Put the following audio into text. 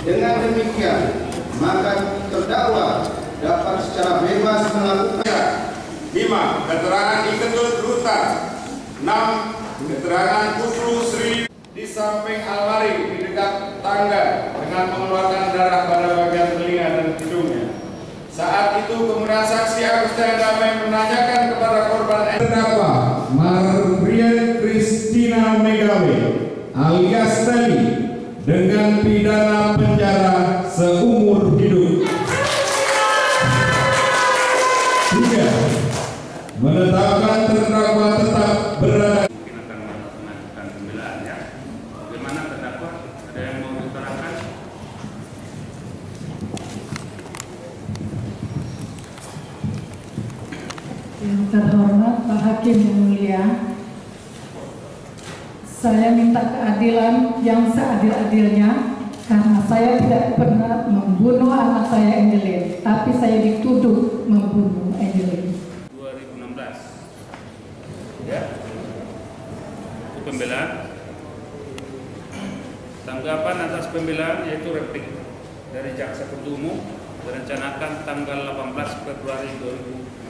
Dengan demikian, maka terdakwa dapat secara bebas melakukan 5. Keterangan diketut rutan. 6. Keterangan Kusru Sri di samping almari di dekat tangga dengan mengeluarkan darah pada bagian telinga dan hidungnya. Saat itu kemudian saksi Agustina Damai menanyakan kepada korban terdakwa Marbrian Christina Megawe alias Tali dengan pidana penjara seumur hidup. 3. Menetapkan terdakwa tetap berada. Mungkin akan mengajukan pembelaan ya. Bagaimana terdakwa? Ada yang mau diutarakan? Yang terhormat Pak Hakim yang mulia, saya minta keadilan yang seadil-adilnya karena saya tidak pernah membunuh anak saya Angelin, tapi saya dituduh membunuh Angelin. 2016. Ya. Itu pembelaan. Tanggapan atas pembelaan yaitu replik dari jaksa penuntut umum direncanakan tanggal 18 Februari 2016.